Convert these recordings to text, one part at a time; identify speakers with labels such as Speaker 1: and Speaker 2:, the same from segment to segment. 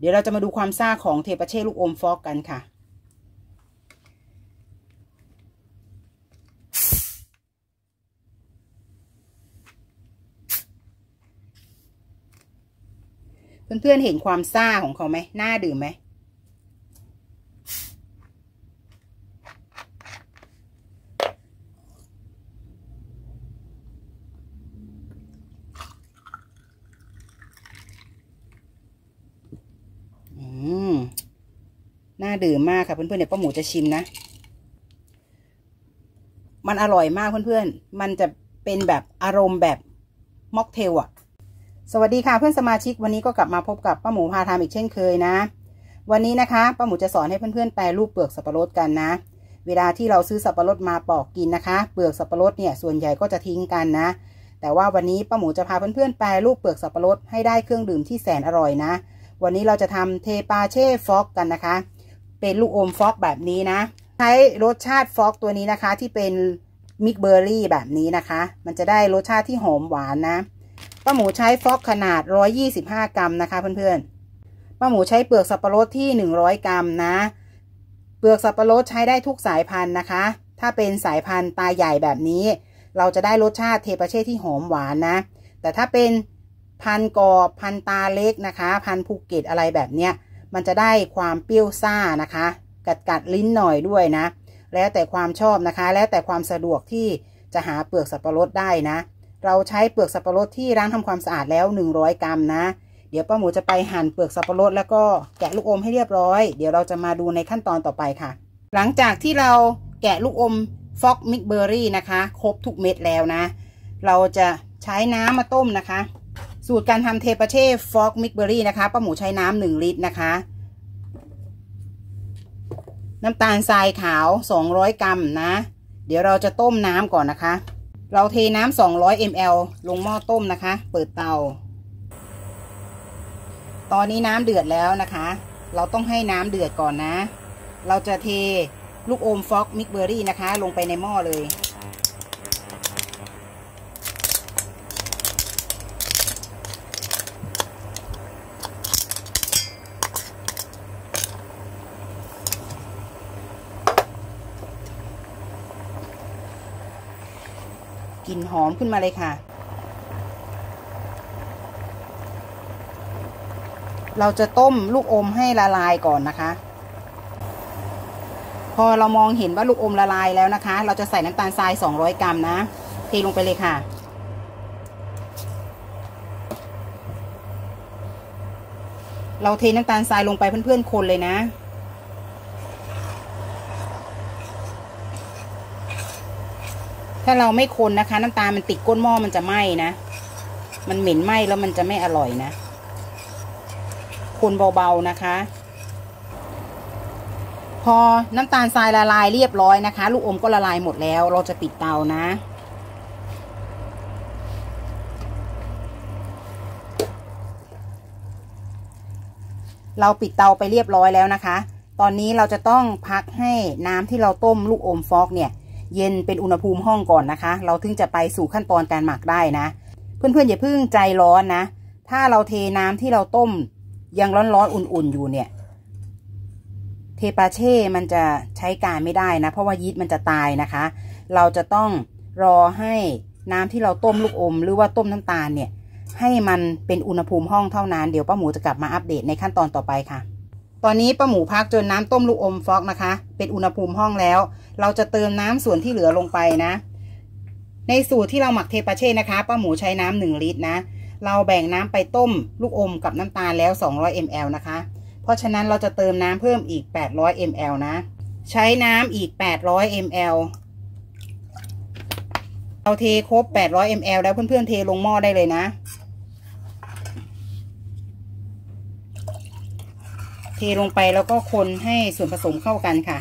Speaker 1: ดี๋ยวเราจะมาดูความซ่าของเทปาเช่ลูกอมฟอกกันค่ะเพื่อนๆเห็นความซ่าของเขาไหมน่าดื่มไหมน่าดื่มมากค่ะเพื่อนๆเดี๋ยวป้าหมูจะชิมนะมันอร่อยมากเพื่อนๆมันจะเป็นแบบอารมณ์แบบม็อกเทลอ่ะสวัสดีค่ะเพื่อนสมาชิกวันนี้ก็กลับมาพบกับป้าหมูพาทำอีกเช่นเคยนะวันนี้นะคะป้าหมูจะสอนให้เพื่อนๆแปรรูปเปลือกสับปะรดกันนะเวลาที่เราซื้อสับปะรดมาปอกกินนะคะเปลือกสับปะรดเนี่ยส่วนใหญ่ก็จะทิ้งกันนะแต่ว่าวันนี้ป้าหมูจะพาเพื่อนๆแปรรูปเปลือกสับปะรดให้ได้เครื่องดื่มที่แสนอร่อยนะวันนี้เราจะทำเทปาเช่ฟอกกันนะคะเป็นลูกอมฟอกแบบนี้นะใช้รสชาติฟอกตัวนี้นะคะที่เป็นมิกเบอร์รี่แบบนี้นะคะมันจะได้รสชาติที่หอมหวานนะป้าหมูใช้ฟอกขนาด125 กรัมนะคะเพื่อนๆป้าหมูใช้เปลือกสับปะรดที่100 กรัมนะเปลือกสับปะรดใช้ได้ทุกสายพันธุ์นะคะถ้าเป็นสายพันธุ์ตาใหญ่แบบนี้เราจะได้รสชาติเทปาเช่ที่หอมหวานนะแต่ถ้าเป็นพันธุ์กรอบพันธุ์ตาเล็กนะคะพันธุ์ภูเก็ตอะไรแบบเนี้ยมันจะได้ความเปรี้ยวซ่านะคะกัดลิ้นหน่อยด้วยนะแล้วแต่ความชอบนะคะแล้วแต่ความสะดวกที่จะหาเปลือกสับปะรดได้นะเราใช้เปลือกสับปะรดที่ล้างทำความสะอาดแล้ว100 กรัมนะเดี๋ยวป้าหมูจะไปหั่นเปลือกสับปะรดแล้วก็แกะลูกอมให้เรียบร้อยเดี๋ยวเราจะมาดูในขั้นตอนต่อไปค่ะหลังจากที่เราแกะลูกอมฟอกมิกเบอร์รี่นะคะครบทุกเม็ดแล้วนะเราจะใช้น้ำมาต้มนะคะสูตรการทำเทปาเช่ฟอกมิกเบอร์รี่นะคะป้าหมูใช้น้ำ1 ลิตรนะคะน้ำตาลทรายขาว200 กรัมนะเดี๋ยวเราจะต้มน้ำก่อนนะคะเราเทน้ำ200 ml ลงหม้อต้มนะคะเปิดเตาตอนนี้น้ำเดือดแล้วนะคะเราต้องให้น้ำเดือดก่อนนะเราจะเทลูกอมฟอกมิกเบอร์รี่นะคะลงไปในหม้อเลยกลิ่นหอมขึ้นมาเลยค่ะเราจะต้มลูกอมให้ละลายก่อนนะคะพอเรามองเห็นว่าลูกอมละลายแล้วนะคะเราจะใส่น้ำตาลทราย200 กรัมนะเทลงไปเลยค่ะเราเทน้ำตาลทรายลงไปเพื่อนๆคนเลยนะถ้าเราไม่คนนะคะน้ำตาลมันติดก้นหม้อมันจะไหม้นะมันเหม็นไหม้แล้วมันจะไม่อร่อยนะคนเบาๆนะคะพอน้ำตาลทรายละลายเรียบร้อยนะคะลูกอมก็ละลายหมดแล้วเราจะปิดเตานะเราปิดเตาไปเรียบร้อยแล้วนะคะตอนนี้เราจะต้องพักให้น้ำที่เราต้มลูกอมฟอกเนี่ยเย็นเป็นอุณหภูมิห้องก่อนนะคะเราถึงจะไปสู่ขั้นตอนการหมักได้นะเพื่อนๆอย่าเพิ่งใจร้อนนะถ้าเราเทน้ำที่เราต้มยังร้อนๆอุ่นๆอยู่เนี่ยเทปาเช่มันจะใช้การไม่ได้นะเพราะว่ายีสต์มันจะตายนะคะเราจะต้องรอให้น้ำที่เราต้มลูกอมหรือว่าต้มน้ำตาลเนี่ยให้มันเป็นอุณหภูมิห้องเท่านั้นเดี๋ยวป้าหมูจะกลับมาอัปเดตในขั้นตอนต่อไปค่ะตอนนี้ป้าหมูพักจนน้ำต้มลูกอมฟอกนะคะเป็นอุณหภูมิห้องแล้วเราจะเติมน้ำส่วนที่เหลือลงไปนะในสูตรที่เราหมักเทปาเช่นะคะป้าหมูใช้น้ำ1 ลิตรนะเราแบ่งน้ำไปต้มลูกอมกับน้ำตาลแล้ว200 ml นะคะเพราะฉะนั้นเราจะเติมน้ำเพิ่มอีก800 ml นะใช้น้ำอีก800 ml เราเทครบ800 ml แล้วเพื่อนๆเทลงหม้อได้เลยนะเทลงไปแล้วก็คนให้ส่วนผสมเข้ากันค่ะ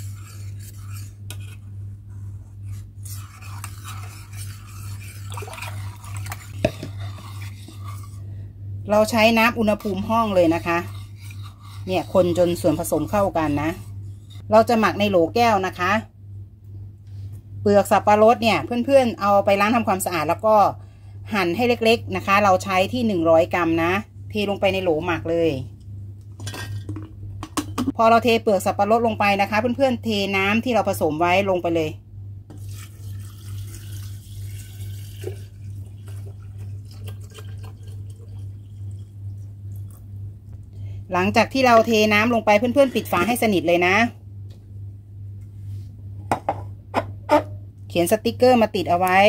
Speaker 1: เราใช้น้ำอุณหภูมิห้องเลยนะคะเนี่ยคนจนส่วนผสมเข้ากันนะเราจะหมักในโหลแก้วนะคะเปลือกสับปะรดเนี่ยเพื่อนๆเอาไปล้างทำความสะอาดแล้วก็หั่นให้เล็กๆนะคะเราใช้ที่100 กรัมนะเทลงไปในโหลหมักเลยพอเราเทเปลือกสับปะรดลงไปนะคะเพื่อนๆเทน้ำที่เราผสมไว้ลงไปเลยหลังจากที่เราเทน้ำลงไปเพื่อนๆปิดฝาให้สนิทเลยนะเขียนสติกเกอร์มาติดเอาไว้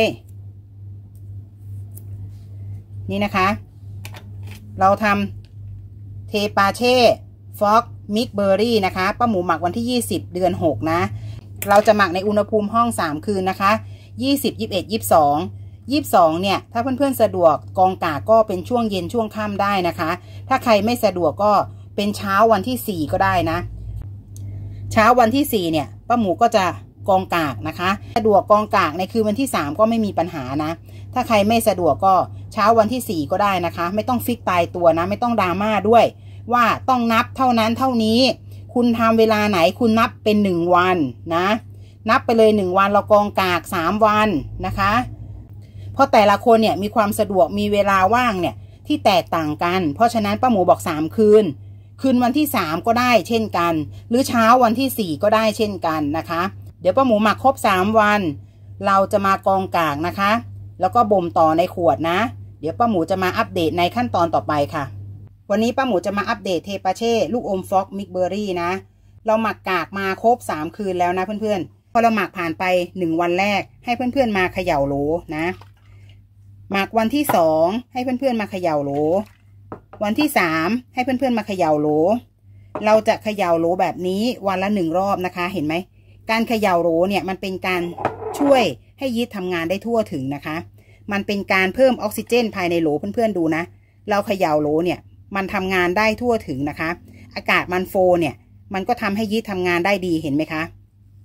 Speaker 1: นี่นะคะเราทำเทปาเช่ฟ็อกมิกเบอร์รี่นะคะป้าหมูหมักวันที่20 เดือน 6นะเราจะหมักในอุณหภูมิห้อง3 คืนนะคะ20 21 22เนี่ยถ้าเพื่อนๆสะดวกกองกากก็เป็นช่วงเย็นช่วงค่ำได้นะคะถ้าใครไม่สะดวกก็เป็นเช้าวันที่4ก็ได้นะเช้าวันที่4เนี่ยป้าหมูก็จะกองกากนะคะสะดวกกองกากในคืนวันที่3ก็ไม่มีปัญหานะถ้าใครไม่สะดวกก็เช้าวันที่4ก็ได้นะคะไม่ต้องฟิกตายตัวนะไม่ต้องดราม่าด้วยว่าต้องนับเท่านั้นเท่านี้คุณทำเวลาไหนคุณนับเป็น1 วันนะนับไปเลย1 วันเรากองกาก3 วันนะคะเพราะแต่ละคนเนี่ยมีความสะดวกมีเวลาว่างเนี่ยที่แตกต่างกันเพราะฉะนั้นป้าหมูบอก3 คืนวันที่3ก็ได้เช่นกันหรือเช้าวันที่4ก็ได้เช่นกันนะคะเดี๋ยวป้าหมูหมักครบ3 วันเราจะมากองกากนะคะแล้วก็บ่มต่อในขวดนะเดี๋ยวป้าหมูจะมาอัปเดตในขั้นตอนต่อไปค่ะวันนี้ป้าหมูจะมาอัปเดตเทปาเช่ลูกอมฟ็อกมิกเบอร์รี่นะเราหมักกากมาครบ3 คืนแล้วนะเพื่อนๆพอเราหมักผ่านไป1 วันแรกให้เพื่อนๆมาเขย่าโหลนะหมักวันที่2ให้เพื่อนๆมาเขย่าโหลวันที่3ให้เพื่อนๆมาเขย่าโหลเราจะเขย่าโหลแบบนี้วันละ1 รอบนะคะเห็นไหมการเขย่าโหลเนี่ยมันเป็นการช่วยให้ยีสต์ทำงานได้ทั่วถึงนะคะมันเป็นการเพิ่มออกซิเจนภายในโหลเพื่อนๆดูนะเราเขย่าโหลเนี่ยมันทำงานได้ทั่วถึงนะคะอากาศมันโฟเนี่ยมันก็ทำให้ยีสต์ทำงานได้ดีเห็นไหมคะ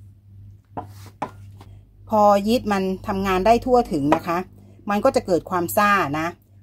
Speaker 1: พอยีสต์มันทำงานได้ทั่วถึงนะคะมันก็จะเกิดความซ่านะ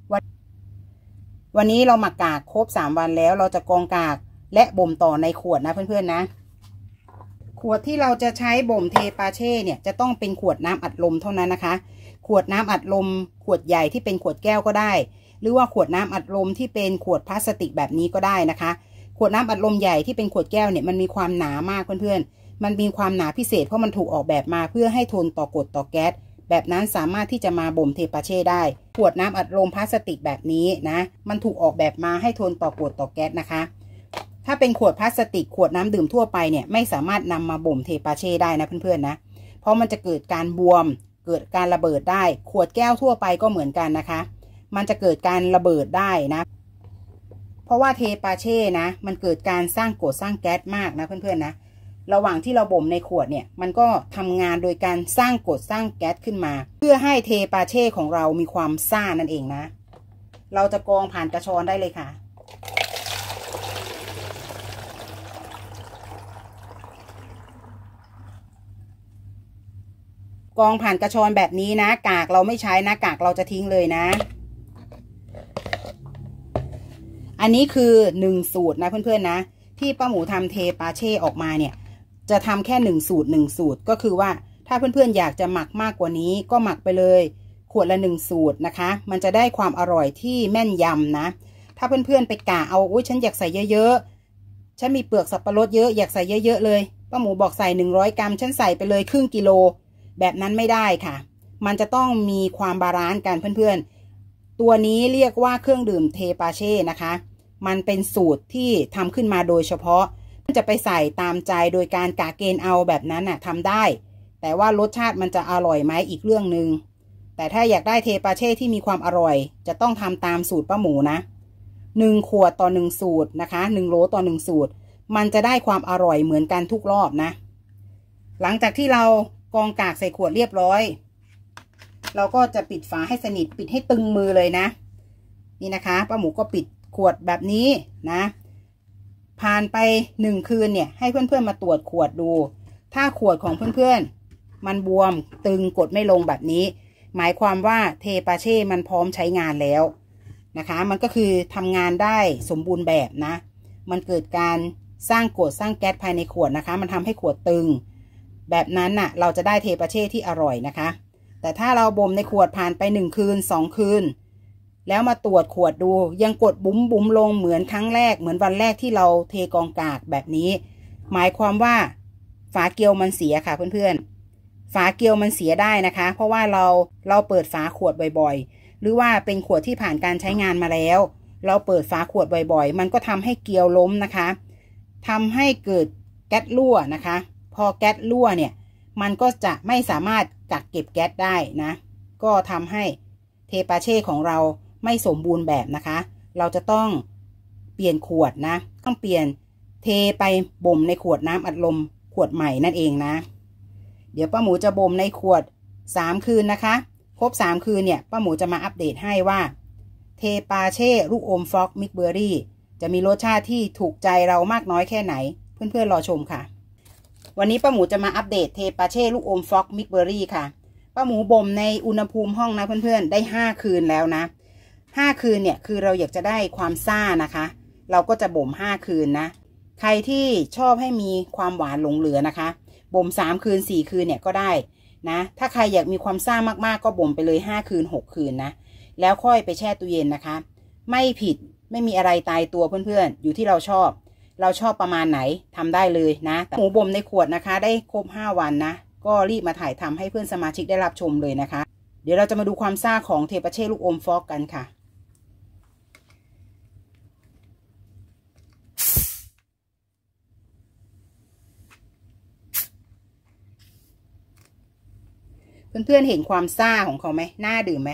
Speaker 1: วันนี้เราหมักกากครบ3 วันแล้วเราจะกองกากและบ่มต่อในขวดนะเพื่อนๆนะขวดที่เราจะใช้บ่มเทปาเช่เนี่ยจะต้องเป็นขวดน้ำอัดลมเท่านั้นนะคะขวดน้ำอัดลมขวดใหญ่ที่เป็นขวดแก้วก็ได้หรือว่าขวดน้ำอัดลมที่เป็นขวดพลาสติกแบบนี้ก็ได้นะคะขวดน้ำอัดลมใหญ่ที่เป็นขวดแก้วเนี่ยมันมีความหนามากเพื่อนๆมันมีความหนาพิเศษเพราะมันถูกออกแบบมาเพื่อให้ทนต่อกรดต่อแก๊สแบบนั้นสามารถที่จะมาบ่มเทปาเช่ได้ขวดน้ำอัดลมพลาสติกแบบนี้นะมันถูกออกแบบมาให้ทนต่อกรดต่อแก๊สนะคะถ้าเป็นขวดพลาสติกขวดน้ำดื่มทั่วไปเนี่ยไม่สามารถนำมาบ่มเทปาเช่ได้นะเพื่อนๆนะเพราะมันจะเกิดการบวมเกิดการระเบิดได้ขวดแก้วทั่วไปก็เหมือนกันนะคะมันจะเกิดการระเบิดได้นะเพราะว่าเทปาเช่นะมันเกิดการสร้างกรดสร้างแก๊สมากนะเพื่อนๆนะระหว่างที่เราบ่มในขวดเนี่ยมันก็ทำงานโดยการสร้างกรดสร้างแก๊สขึ้นมาเพื่อให้เทปาเช่ของเรามีความซ่านั่นเองนะเราจะกรองผ่านกระชอนได้เลยค่ะกรองผ่านกระชอนแบบนี้นะกากเราไม่ใช้นะกากเราจะทิ้งเลยนะอันนี้คือ1 สูตรนะเพื่อนๆนะที่ป้าหมูทำเทปาเช่ออกมาเนี่ยจะทำแค่1 สูตร1 สูตรก็คือว่าถ้าเพื่อนๆอยากจะหมักมากกว่านี้ก็หมักไปเลยขวดละ1 สูตรนะคะมันจะได้ความอร่อยที่แม่นยำนะถ้าเพื่อนๆไปกะเอาอุ้ยฉันอยากใส่เยอะๆฉันมีเปลือกสับปะรดเยอะอยากใส่เยอะๆเลยป้าหมูบอกใส่100 กรัมฉันใส่ไปเลยครึ่งกิโลแบบนั้นไม่ได้ค่ะมันจะต้องมีความบาลานซ์กันเพื่อนๆตัวนี้เรียกว่าเครื่องดื่มเทปาเช่นะคะมันเป็นสูตรที่ทำขึ้นมาโดยเฉพาะจะไปใส่ตามใจโดยการกะเกณฑ์เอาแบบนั้นน่ะทำได้แต่ว่ารสชาติมันจะอร่อยไหมอีกเรื่องนึงแต่ถ้าอยากได้เทปาเช่ที่มีความอร่อยจะต้องทำตามสูตรป้าหมูนะ1 ขวดต่อ1 สูตรนะคะ1 โหลต่อ1 สูตรมันจะได้ความอร่อยเหมือนกันทุกรอบนะหลังจากที่เรากองกากใส่ขวดเรียบร้อยเราก็จะปิดฝาให้สนิทปิดให้ตึงมือเลยนะนี่นะคะป้าหมูก็ปิดขวดแบบนี้นะผ่านไป1 คืนเนี่ยให้เพื่อนๆมาตรวจขวดดูถ้าขวดของเพื่อนๆมันบวมตึงกดไม่ลงแบบนี้หมายความว่าเทปาเช่มันพร้อมใช้งานแล้วนะคะมันก็คือทำงานได้สมบูรณ์แบบนะมันเกิดการสร้างกรดสร้างแก๊สภายในขวดนะคะมันทำให้ขวดตึงแบบนั้นน่ะเราจะได้เทปาเช่ที่อร่อยนะคะแต่ถ้าเราบ่มในขวดผ่านไป1 คืน 2 คืนแล้วมาตรวจขวดดูยังกดบุ๋มบุ๋มลงเหมือนครั้งแรกเหมือนวันแรกที่เราเทกองกากแบบนี้หมายความว่าฝาเกลียวมันเสียค่ะเพื่อนๆฝาเกลียวมันเสียได้นะคะเพราะว่าเราเปิดฝาขวดบ่อยๆหรือว่าเป็นขวดที่ผ่านการใช้งานมาแล้วเราเปิดฝาขวดบ่อยๆมันก็ทำให้เกลียวล้มนะคะทำให้เกิดแก๊สรั่วนะคะพอแก๊สรั่วเนี่ยมันก็จะไม่สามารถกักเก็บแก๊สได้นะก็ทำให้เทปาเช่ของเราไม่สมบูรณ์แบบนะคะเราจะต้องเปลี่ยนขวดนะต้องเปลี่ยนเทไปบ่มในขวดน้ำอัดลมขวดใหม่นั่นเองนะเดี๋ยวป้าหมูจะบ่มในขวด3 คืนนะคะครบ3 คืนเนี่ยป้าหมูจะมาอัปเดตให้ว่าเทปาเช่ลูกอมฟ็อกมิกเบอร์รี่จะมีรสชาติที่ถูกใจเรามากน้อยแค่ไหนเพื่อนๆรอชมค่ะวันนี้ป้าหมูจะมาอัปเดตเทปาเช่ลูกอมฟ็อกมิกเบอร์รี่ค่ะป้าหมูบ่มในอุณหภูมิห้องนะเพื่อนๆได้5 คืนแล้วนะ5 คืนเนี่ยคือเราอยากจะได้ความซ่านะคะเราก็จะบ่ม5 คืนนะใครที่ชอบให้มีความหวานหลงเหลือนะคะบ่ม3 คืน4 คืนเนี่ยก็ได้นะถ้าใครอยากมีความซ่ามากๆก็บ่มไปเลย5 คืน6 คืนนะแล้วค่อยไปแช่ตู้เย็นนะคะไม่ผิดไม่มีอะไรตายตัวเพื่อนๆอยู่ที่เราชอบประมาณไหนทำได้เลยนะหมูบ่มในขวดนะคะได้ครบ5 วันนะก็รีบมาถ่ายทำให้เพื่อนสมาชิกได้รับชมเลยนะคะเดี๋ยวเราจะมาดูความซ่าของเทปาเช่ลูกอมฟ็อกกันค่ะเพื่อนๆเห็นความซ่าของเขาไหมน่าดื่มไหม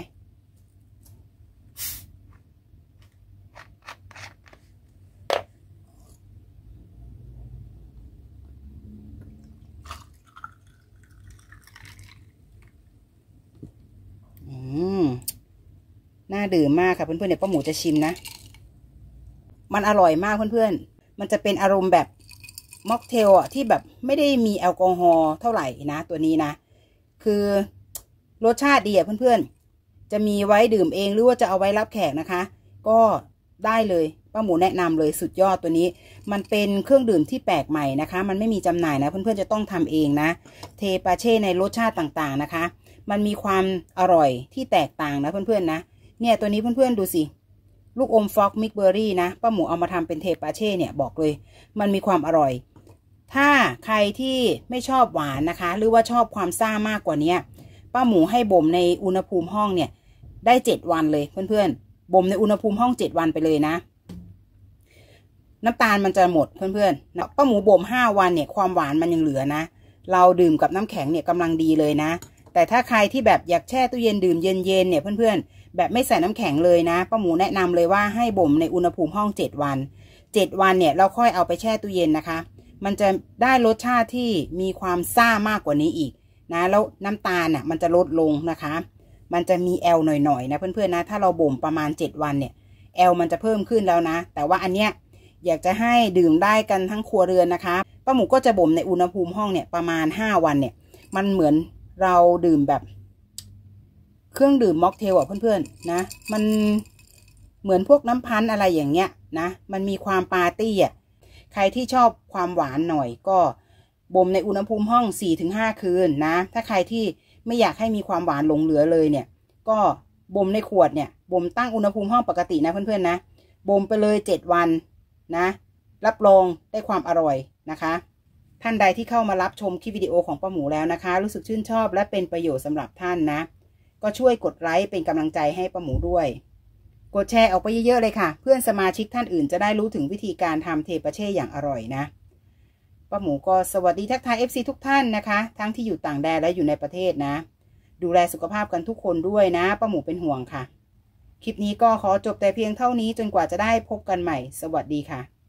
Speaker 1: น่าดื่มมากค่ะเพื่อนๆเดี๋ยวป้าหมูจะชิมนะมันอร่อยมากเพื่อนๆมันจะเป็นอารมณ์แบบม็อกเทลอ่ะที่แบบไม่ได้มีแอลกอฮอล์เท่าไหร่นะตัวนี้นะคือรสชาติดีอ่ะเพื่อนๆจะมีไว้ดื่มเองหรือว่าจะเอาไว้รับแขกนะคะก็ได้เลยป้าหมูแนะนำเลยสุดยอดตัวนี้มันเป็นเครื่องดื่มที่แปลกใหม่นะคะมันไม่มีจำหน่ายนะเพื่อนๆจะต้องทำเองนะเทปาเช่ในรสชาติต่างๆนะคะมันมีความอร่อยที่แตกต่างนะเพื่อนๆนะเนี่ยตัวนี้เพื่อนๆดูสิลูกอมฟ็อกมิกเบอร์รี่นะป้าหมูเอามาทำเป็นเทปาเช่เนี่ยบอกเลยมันมีความอร่อยถ้าใครที่ไม่ชอบหวานนะคะหรือว่าชอบความซ่ามากกว่านี้ป้าหมูให้บ่มในอุณหภูมิห้องเนี่ยได้7 วันเลยเพื่อนๆบ่มในอุณหภูมิห้อง7 วันไปเลยนะน้ำตาลมันจะหมดเพื่อนๆป้าหมูบ่ม5 วันเนี่ยความหวานมันยังเหลือนะเราดื่มกับน้ำแข็งเนี่ยกำลังดีเลยนะแต่ถ้าใครที่แบบอยากแช่ตู้เย็นดื่มเย็นๆเนี่ยเพื่อนๆแบบไม่ใส่น้ำแข็งเลยนะป้าหมูแนะนำเลยว่าให้บ่มในอุณหภูมิห้อง7 วัน7 วันเนี่ยเราค่อยเอาไปแช่ตู้เย็นนะคะมันจะได้รสชาติที่มีความซ่ามากกว่านี้อีกนะแล้วน้ำตาลน่ะมันจะลดลงนะคะมันจะมีแอลหน่อยๆนะเพื่อนๆนะถ้าเราบ่มประมาณ7 วันเนี่ยแอลมันจะเพิ่มขึ้นแล้วนะแต่ว่าอันเนี้ยอยากจะให้ดื่มได้กันทั้งครัวเรือนนะคะป้าหมูก็จะบ่มในอุณหภูมิห้องเนี่ยประมาณ5 วันเนี่ยมันเหมือนเราดื่มแบบเครื่องดื่มม็อกเทลอ่ะเพื่อนๆนะมันเหมือนพวกน้ำพันอะไรอย่างเงี้ยนะมันมีความปาร์ตี้อ่ะใครที่ชอบความหวานหน่อยก็บ่มในอุณหภูมิห้อง4-5 คืนนะถ้าใครที่ไม่อยากให้มีความหวานหลงเหลือเลยเนี่ยก็บ่มในขวดเนี่ยบ่มตั้งอุณหภูมิห้องปกตินะเพื่อนๆนะบ่มไปเลย7 วันนะรับรองได้ความอร่อยนะคะท่านใดที่เข้ามารับชมคลิปวิดีโอของป้าหมูแล้วนะคะรู้สึกชื่นชอบและเป็นประโยชน์สำหรับท่านนะก็ช่วยกดไลค์เป็นกำลังใจให้ป้าหมูด้วยกดแชร์ออกไปเยอะๆเลยค่ะเพื่อนสมาชิกท่านอื่นจะได้รู้ถึงวิธีการทำเทปาเช่อย่างอร่อยนะป้าหมูก็สวัสดีทักทาย FC ทุกท่านนะคะทั้งที่อยู่ต่างแดนและอยู่ในประเทศนะดูแลสุขภาพกันทุกคนด้วยนะป้าหมูเป็นห่วงค่ะคลิปนี้ก็ขอจบแต่เพียงเท่านี้จนกว่าจะได้พบกันใหม่สวัสดีค่ะ